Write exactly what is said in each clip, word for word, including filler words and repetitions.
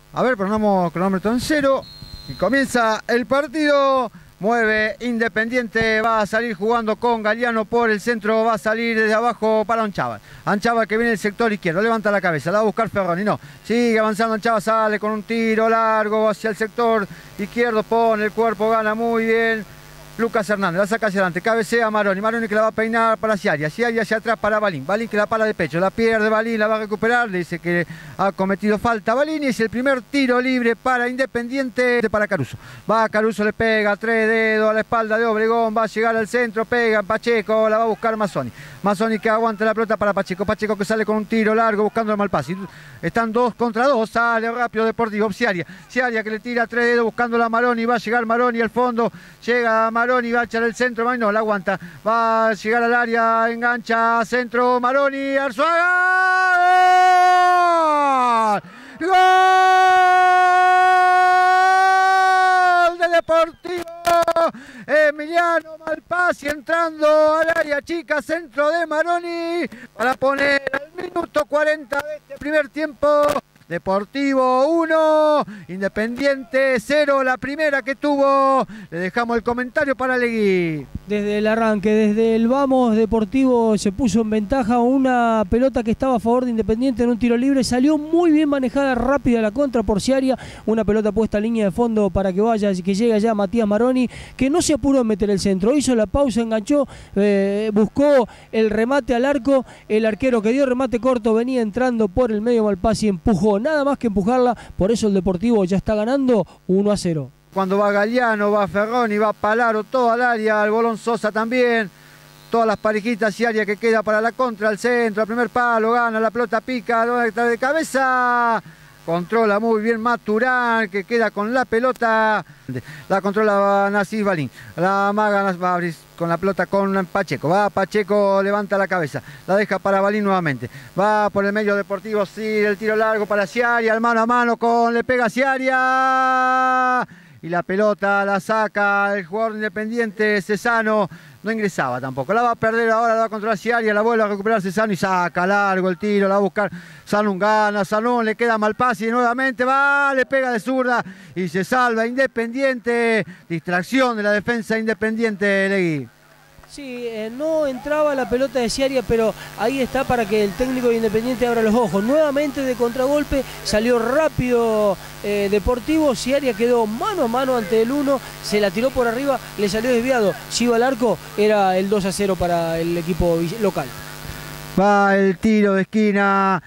A ver, ponemos cronómetro en cero y comienza el partido. Mueve Independiente, va a salir jugando con Galeano por el centro, va a salir desde abajo para Anchaval. Anchaval que viene del sector izquierdo, levanta la cabeza, la va a buscar Ferroni, no. Sigue avanzando Anchaval, sale con un tiro largo hacia el sector izquierdo, pone el cuerpo, gana muy bien. Lucas Hernández, la saca hacia adelante, cabecea Maroni, Maroni que la va a peinar para Ciaria, Ciaria hacia atrás para Balín, Balín que la para de pecho, la pierde Balín, la va a recuperar, le dice que ha cometido falta Balín y es el primer tiro libre para Independiente, para Caruso. Va Caruso, le pega tres dedos a la espalda de Obregón, va a llegar al centro, pega Pacheco, la va a buscar Mazzoni. Mazzoni que aguanta la pelota para Pacheco, Pacheco que sale con un tiro largo buscando el Malpassi. Están dos contra dos, sale rápido Deportivo, Ciaria, Ciaria que le tira tres dedos buscando a Maroni, va a llegar Maroni al fondo, llega Maroni. Maroni va a echar el centro, no, la aguanta, va a llegar al área, engancha, centro, Maroni, Arzuaga, ¡gol! ¡Gol de Deportivo! Emiliano Malpassi entrando al área chica, centro de Maroni, para poner al minuto cuarenta de este primer tiempo. Deportivo uno, Independiente cero, la primera que tuvo. Le dejamos el comentario para Legui. Desde el arranque, desde el vamos, Deportivo se puso en ventaja. Una pelota que estaba a favor de Independiente en un tiro libre. Salió muy bien manejada, rápida la contra por Ciaria. Una pelota puesta a línea de fondo para que vaya, que llegue allá Matías Maroni, que no se apuró en meter el centro. Hizo la pausa, enganchó, eh, buscó el remate al arco. El arquero que dio remate corto venía entrando por el medio Malpassi, empujó. Nada más que empujarla, por eso el Deportivo ya está ganando uno a cero. Cuando va Galeano, va Ferroni, va Palaro, todo al área, el Bolón Sosa también, todas las parejitas y área que queda para la contra, al centro, al primer palo, gana, la pelota pica, de cabeza, controla muy bien Maturán, que queda con la pelota, la controla Narcís Balín, la maga va a abrir con la pelota con Pacheco, va Pacheco, levanta la cabeza, la deja para Balín nuevamente, va por el medio Deportivo, sí, el tiro largo para Ciaria, el mano a mano con, le pega Ciaria, y la pelota la saca el jugador Independiente, Cesano, no ingresaba tampoco, la va a perder ahora, la va a controlar Ciaria, la vuelve a recuperar Cesano y saca largo el tiro, la va a buscar Sanún, gana Sanún, le queda Malpassi nuevamente, va, le pega de zurda y se salva Independiente, distracción de la defensa Independiente, Legui. Sí, eh, no entraba la pelota de Ciaria, pero ahí está para que el técnico de Independiente abra los ojos. Nuevamente de contragolpe, salió rápido eh, Deportivo, Ciaria quedó mano a mano ante el uno, se la tiró por arriba, le salió desviado. Si iba al arco, era el dos a cero para el equipo local. Va el tiro de esquina,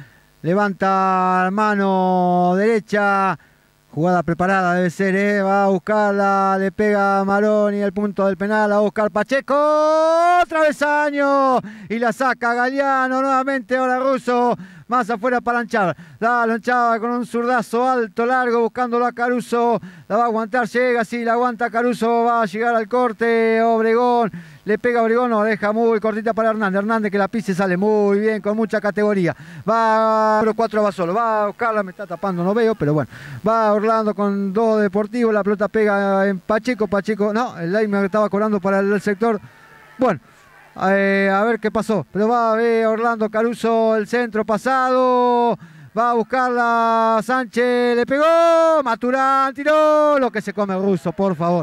levanta mano derecha. Jugada preparada debe ser, ¿eh? Va a buscarla, le pega a Maroni al punto del penal, va a buscar Pacheco, travesaño, y la saca Galeano, nuevamente ahora Russo, más afuera para Anchaval, la lanchaba con un zurdazo alto, largo, buscándolo a Caruso, la va a aguantar, llega, sí, la aguanta Caruso, va a llegar al corte, Obregón, le pega a Obregón, no, deja muy cortita para Hernández, Hernández que la pise, sale muy bien, con mucha categoría, va, número cuatro va solo, va a buscarla, me está tapando, no veo, pero bueno, va Orlando con dos Deportivos, la pelota pega en Pacheco, Pacheco, no, el Leima estaba cobrando para el, el sector, bueno, eh, a ver qué pasó, pero va a ver Orlando Caruso, el centro pasado, va a buscarla Sánchez, le pegó, Maturán, tiró, lo que se come Russo, por favor.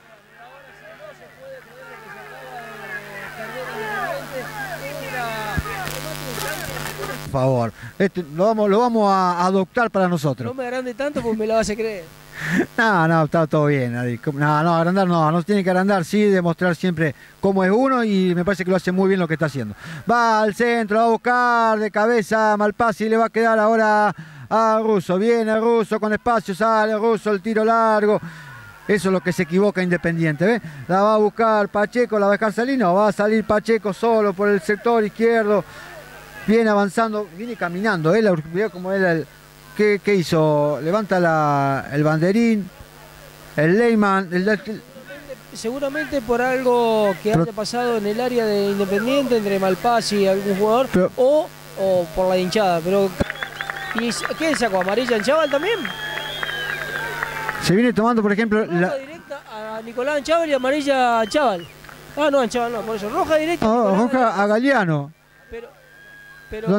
Por favor, este, lo, vamos, lo vamos a adoptar para nosotros. No me agrande tanto porque me la vas a creer. No, no, está todo bien. No, no, agrandar no, no tiene que agrandar, sí, demostrar siempre cómo es uno y me parece que lo hace muy bien lo que está haciendo. Va al centro, va a buscar de cabeza Malpassi, le va a quedar ahora a Russo. Viene Russo con espacio, sale Russo, el tiro largo. Eso es lo que se equivoca Independiente, ¿ves? La va a buscar Pacheco, la va a dejar salir, no, va a salir Pacheco solo por el sector izquierdo. Viene avanzando, viene caminando, ¿eh? Veo cómo era el... ¿Qué, ¿Qué hizo? Levanta la, el banderín, el Leyman, el, el... Seguramente por algo que Pero... haya pasado en el área de Independiente, entre Malpassi y algún jugador, Pero... o, o por la hinchada. Pero ¿y qué sacó? ¿Amarilla en Chaval también? Se viene tomando, por ejemplo... Roja la... directa a Nicolás Chaval y amarilla a Chaval. Ah, no, a Chaval no, por eso. Roja directa. No, roja a Galeano. Pero... Pero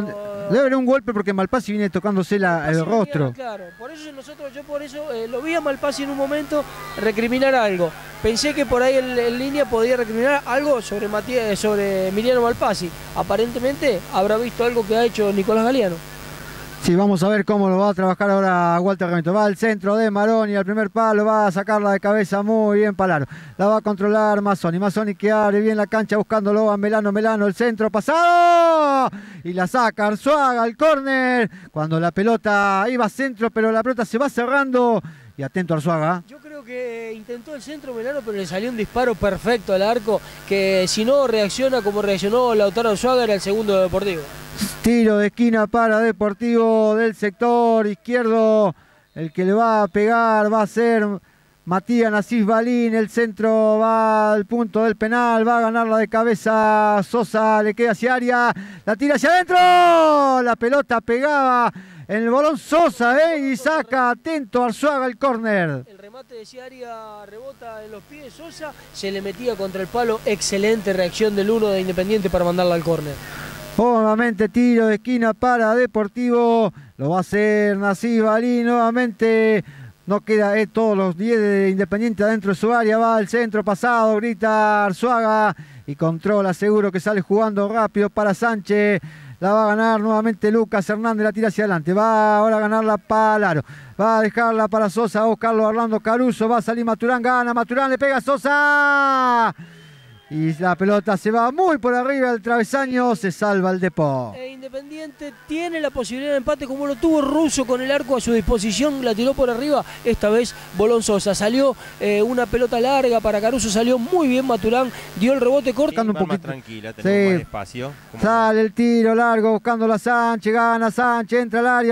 Debe haber un golpe porque Malpassi viene tocándose la, el Malpassi rostro. venía, claro, por eso nosotros, yo por eso eh, lo vi a Malpassi en un momento recriminar algo. Pensé que por ahí en, en línea podía recriminar algo sobre, Matías, sobre Emiliano Malpassi. Aparentemente habrá visto algo que ha hecho Nicolás Galiano. Sí, vamos a ver cómo lo va a trabajar ahora Walter Gamito. Va al centro de Maroni, al primer palo, va a sacarla de cabeza muy bien Palaro. La va a controlar Mazzoni. Mazzoni que abre bien la cancha buscándolo a Melano. Melano, el centro pasado. Y la saca Arzuaga al córner. Cuando la pelota iba a centro, pero la pelota se va cerrando. Y atento Arzuaga. Yo creo que intentó el centro Melano, pero le salió un disparo perfecto al arco, que si no reacciona como reaccionó Lautaro Arzuaga, era el segundo de Deportivo. Tiro de esquina para Deportivo del sector izquierdo. El que le va a pegar va a ser Matías Nasif Balín. El centro va al punto del penal. Va a ganarla de cabeza Sosa. Le queda hacia área. La tira hacia adentro. La pelota pegaba en el bolón Sosa, ¿eh? Y saca atento Arzuaga el córner. El remate de Ciaria rebota en los pies de Sosa. Se le metía contra el palo. Excelente reacción del uno de Independiente para mandarla al córner. Nuevamente tiro de esquina para Deportivo. Lo va a hacer Nasif Balín nuevamente. No queda eh, todos los diez de Independiente adentro de su área. Va al centro pasado. Grita Arzuaga. Y controla seguro que sale jugando rápido para Sánchez. La va a ganar nuevamente Lucas Hernández. La tira hacia adelante. Va ahora a ganarla Palaro. Va a dejarla para Sosa. Va a buscarlo Orlando Caruso. Va a salir Maturán. Gana Maturán. Le pega a Sosa. Y la pelota se va muy por arriba del travesaño, se salva el Depor. E Independiente tiene la posibilidad de empate como lo tuvo Russo con el arco a su disposición, la tiró por arriba, esta vez Bolón Sosa. Salió eh, una pelota larga para Caruso, salió muy bien Maturán, dio el rebote corto. Sí, un poquito más tranquila, tenemos sí. Más espacio. Sale el tiro largo buscando la Sánchez, gana Sánchez, entra al área,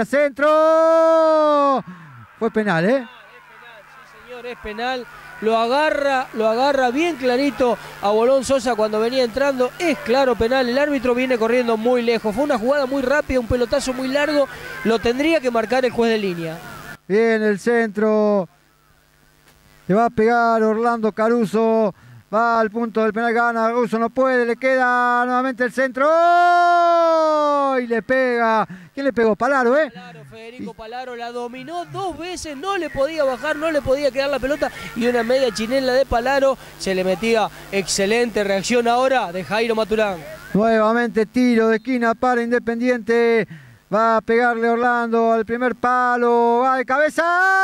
centro. Fue penal, ¿eh? Es penal, sí señor, es penal. Lo agarra, lo agarra bien clarito a Bolón Sosa cuando venía entrando. Es claro penal, el árbitro viene corriendo muy lejos. Fue una jugada muy rápida, un pelotazo muy largo. Lo tendría que marcar el juez de línea. Bien el centro. Le va a pegar Orlando Caruso. Va al punto del penal, gana Russo, no puede, le queda nuevamente el centro. ¡Oh! Y le pega. ¿Quién le pegó? Palaro, ¿eh? Palaro, Federico Palaro la dominó dos veces, no le podía bajar, no le podía quedar la pelota. Y una media chinela de Palaro, se le metía. Excelente reacción ahora de Jairo Maturán. Nuevamente tiro de esquina para Independiente. Va a pegarle Orlando al primer palo. Va de cabeza.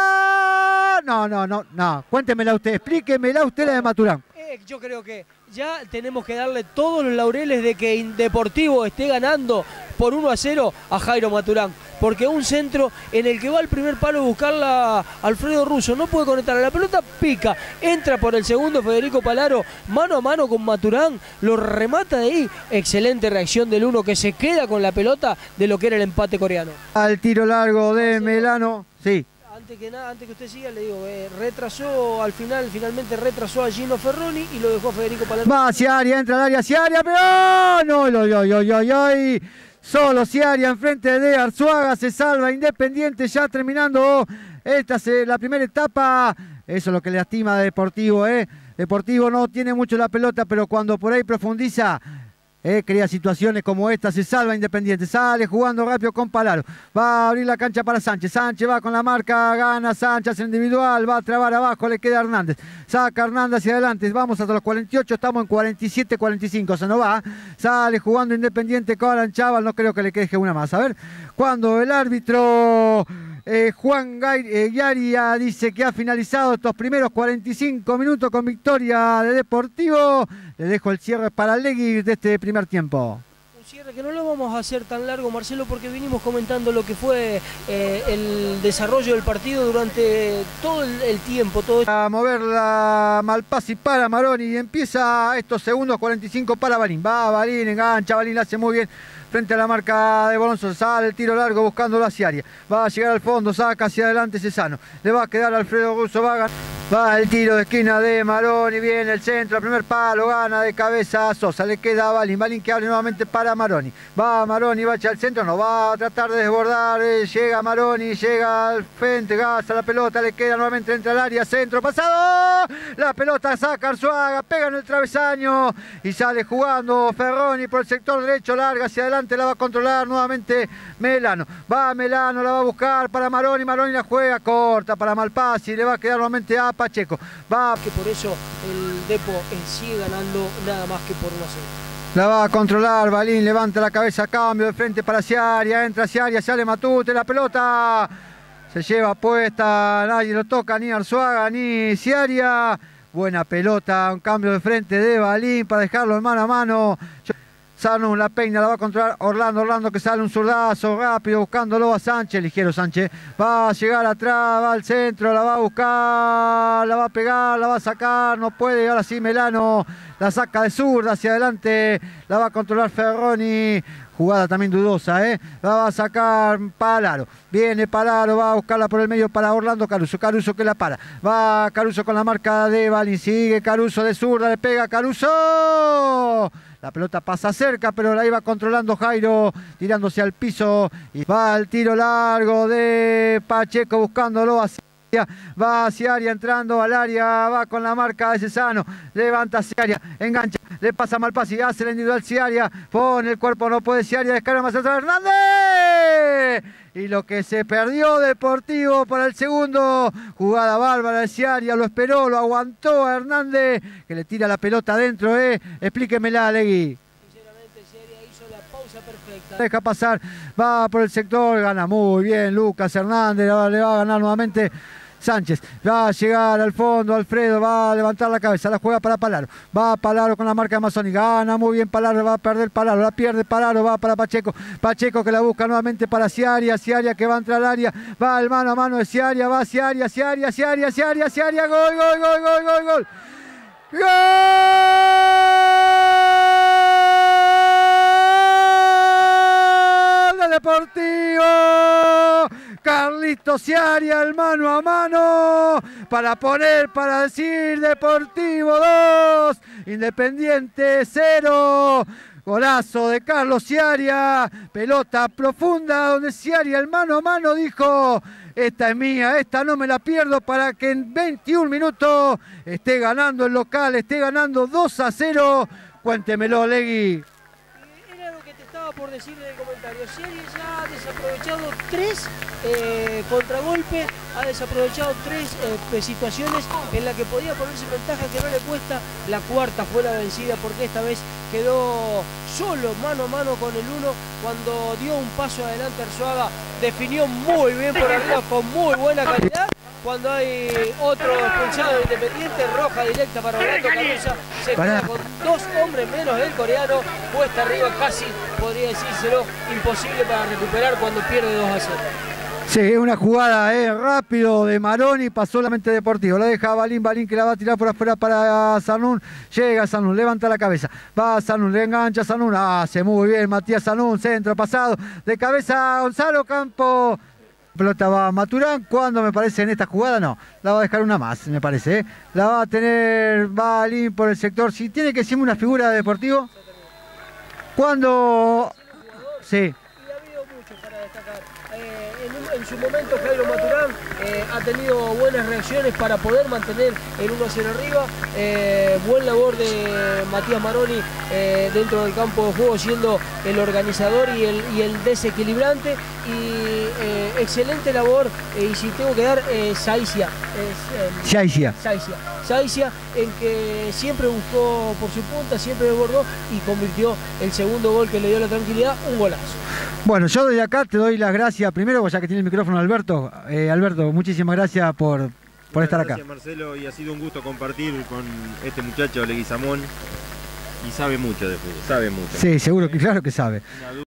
No, no, no, no. Cuéntemela usted, explíquemela usted la de Maturán. Yo creo que ya tenemos que darle todos los laureles de que Deportivo esté ganando por uno a cero a Jairo Maturán. Porque un centro en el que va al primer palo a buscarla Alfredo Russo, no puede conectar a la pelota, pica, entra por el segundo Federico Palaro, mano a mano con Maturán, lo remata de ahí. Excelente reacción del uno que se queda con la pelota de lo que era el empate coreano. Al tiro largo de Melano, sí. Antes que nada, antes que usted siga, le digo, eh, retrasó al final, finalmente retrasó a Gino Ferroni y lo dejó a Federico Palaro. Va hacia área, entra al área, hacia área, pero no, no, no, no, no, no. Solo Ciaria enfrente de Arzuaga, se salva Independiente ya terminando esta la primera etapa. Eso es lo que le lastima a Deportivo, ¿eh? Deportivo no tiene mucho la pelota, pero cuando por ahí profundiza, eh, crea situaciones como esta, se salva Independiente, sale jugando rápido con Palaro, va a abrir la cancha para Sánchez, Sánchez va con la marca, gana Sánchez individual, va a trabar abajo, le queda Hernández, saca Hernández hacia adelante, vamos hasta los cuarenta y ocho, estamos en cuarenta y siete cuarenta y cinco, se nos va, sale jugando Independiente con Aranchaval, no creo que le quede una más, a ver, cuando el árbitro eh, Juan Garia dice que ha finalizado estos primeros cuarenta y cinco minutos con victoria de Deportivo, le dejo el cierre para Legui de este primer tiempo. Un cierre que no lo vamos a hacer tan largo, Marcelo, porque vinimos comentando lo que fue eh, el desarrollo del partido durante todo el, el tiempo. Todo... A mover la Malpassi para Maroni y empieza estos segundos cuarenta y cinco para Balín. Va Balín, engancha, Balín la hace muy bien. Frente a la marca de Bolón Sosa, sale el tiro largo buscándolo hacia área. Va a llegar al fondo, saca hacia adelante Cesano. Le va a quedar Alfredo Russo, va a ganar. Va el tiro de esquina de Maroni, viene el centro, el primer palo, gana de cabeza a Sosa, le queda a Balín, Balín que abre nuevamente para Maroni. Va Maroni, va hacia el centro, no va a tratar de desbordar, eh, llega Maroni, llega al frente, gasta la pelota, le queda nuevamente entre el área, centro, pasado, la pelota saca Arzuaga, pega en el travesaño y sale jugando Ferroni por el sector derecho, larga hacia adelante, la va a controlar nuevamente Melano. Va Melano, la va a buscar para Maroni, Maroni la juega corta para Malpassi, le va a quedar nuevamente a Pacheco. Va que por eso el Depo sigue ganando nada más que por uno a cero. La va a controlar, Balín levanta la cabeza, cambio de frente para Ciaria, entra Ciaria, sale Matute, la pelota se lleva puesta, nadie lo toca, ni Arzuaga ni Ciaria. Buena pelota, un cambio de frente de Balín para dejarlo en mano a mano. Sarnun la peina, la va a controlar Orlando, Orlando que sale un zurdazo rápido buscándolo a Sánchez, ligero Sánchez, va a llegar atrás, va al centro, la va a buscar, la va a pegar, la va a sacar, no puede, ahora sí Melano la saca de zurda hacia adelante, la va a controlar Ferroni, jugada también dudosa, ¿eh? La va a sacar Palaro, viene Palaro, va a buscarla por el medio para Orlando Caruso, Caruso que la para, va Caruso con la marca de Balín, sigue Caruso de zurda, le pega Caruso. La pelota pasa cerca, pero la iba controlando Jairo, tirándose al piso. Y va el tiro largo de Pacheco buscándolo hacia va hacia área, entrando al área, va con la marca de Cesano, levanta Ciaria, engancha, le pasa Malpassi, hace la individual Ciaria, pone el cuerpo, no puede Ciaria, descarga más atrás, Hernández. Y lo que se perdió Deportivo para el segundo, jugada bárbara de Ciaria, lo esperó, lo aguantó a Hernández, que le tira la pelota adentro, eh. Explíquemela, Legui. Sinceramente, Ciaria hizo la pausa perfecta. Deja pasar, va por el sector, gana muy bien Lucas Hernández, le va a ganar nuevamente Sánchez, va a llegar al fondo, Alfredo va a levantar la cabeza, la juega para Palaro, va Palaro con la marca de Mazzoni, gana muy bien Palaro, va a perder Palaro, la pierde Palaro, va para Pacheco, Pacheco que la busca nuevamente para Ciaria, Ciaria que va a entrar al área, va al mano a mano de Ciaria, va Ciaria, Ciaria, Ciaria, Ciaria, Ciaria, gol, gol, gol, gol, gol, gol, gol del Deportivo. Carlito Ciaria, el mano a mano, para poner, para decir Deportivo dos, Independiente cero. Golazo de Carlos Ciaria, pelota profunda donde Ciaria, el mano a mano, dijo: esta es mía, esta no me la pierdo, para que en veintiún minutos esté ganando el local, esté ganando dos a cero. Cuéntemelo, Legui. Por decir en el comentario, Ciaria ya ha desaprovechado tres eh, contragolpes, ha desaprovechado tres eh, situaciones en las que podía ponerse en ventaja, que no le cuesta. La cuarta fue la vencida porque esta vez quedó solo mano a mano con el uno. Cuando dio un paso adelante Arzuaga, definió muy bien por arriba con muy buena calidad. Cuando hay otro expulsado de Independiente, roja directa para Orlando Caruso, se queda con dos hombres menos el coreano, puesta arriba, casi podría decírselo, imposible para recuperar cuando pierde dos a cero. Sí, es una jugada eh, rápido de Maroni, pasó la mente Deportivo, la deja Balín, Balín que la va a tirar por afuera para Sarnun, llega Sarnun, levanta la cabeza, va Sarnun, le engancha Sarnun, hace muy bien Matías Sarnun, centro pasado, de cabeza Gonzalo Campo. Pelota va a Maturán, cuando me parece en esta jugada no, la va a dejar una más, me parece, ¿eh? La va a tener Balín por el sector, si tiene que ser una figura de Deportivo, cuando... Sí. En su momento Jairo Maturán eh, ha tenido buenas reacciones para poder mantener el uno a cero arriba, eh, buen labor de Matías Maroni eh, dentro del campo de juego, siendo el organizador y el, y el desequilibrante, y eh, excelente labor, eh, y si tengo que dar, eh, Saicia, eh, Saicia. Saicia, Saicia, en que siempre buscó por su punta, siempre desbordó y convirtió el segundo gol que le dio la tranquilidad, un golazo. Bueno, yo desde acá te doy las gracias primero, ya que tiene el micrófono Alberto. Eh, Alberto, muchísimas gracias por, por estar acá. Gracias, Marcelo, y ha sido un gusto compartir con este muchacho Leguizamón, y sabe mucho de fútbol, sabe mucho. Sí, seguro que claro que sabe.